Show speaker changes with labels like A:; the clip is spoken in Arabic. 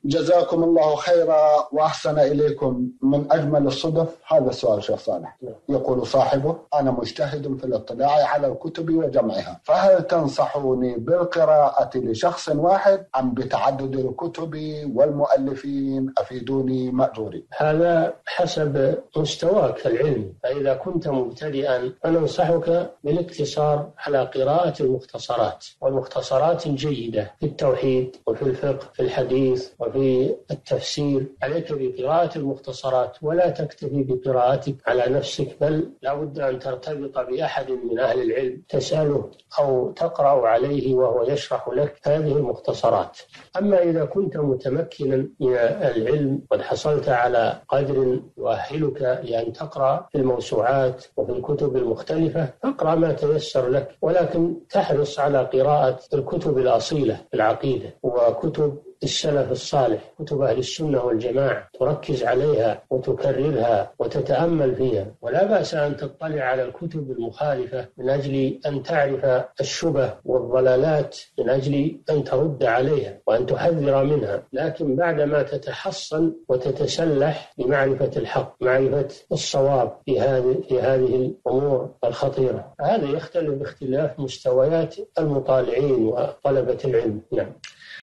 A: جزاكم الله خيرا وأحسن إليكم. من أجمل الصدف هذا السؤال شيخ صالح. يقول صاحبه: أنا مجتهد في الاطلاع على الكتب وجمعها، فهل تنصحوني بالقراءة لشخص واحد أم بتعدد الكتب والمؤلفين؟ أفيدوني مأجوري.
B: هذا حسب مستواك العلمي، فإذا كنت مبتدئا فننصحك بالاقتصار على قراءة المختصرات، والمختصرات الجيدة في التوحيد وفي الفقه في الحديث وفي التفسير. عليك بقراءة المختصرات ولا تكتفي بقراءتك على نفسك، بل لا بد أن ترتبط بأحد من أهل العلم تسأله أو تقرأ عليه وهو يشرح لك هذه المختصرات. أما إذا كنت متمكنا من العلم قد حصلت على قدر يؤهلك لأن تقرأ في الموسوعات وفي الكتب المختلفة، فاقرأ ما تيسر لك، ولكن تحرص على قراءة الكتب الأصيلة في العقيدة وكتب السلف الصالح، كتب أهل السنة والجماعة، تركز عليها وتكررها وتتأمل فيها. ولا بأس أن تطلع على الكتب المخالفة من أجل أن تعرف الشبه والضلالات، من أجل أن ترد عليها وأن تحذر منها، لكن بعدما تتحصن وتتسلح بمعرفة الحق، معرفة الصواب في هذه الأمور الخطيرة. هذا يختلف باختلاف مستويات المطالعين وطلبة العلم. نعم.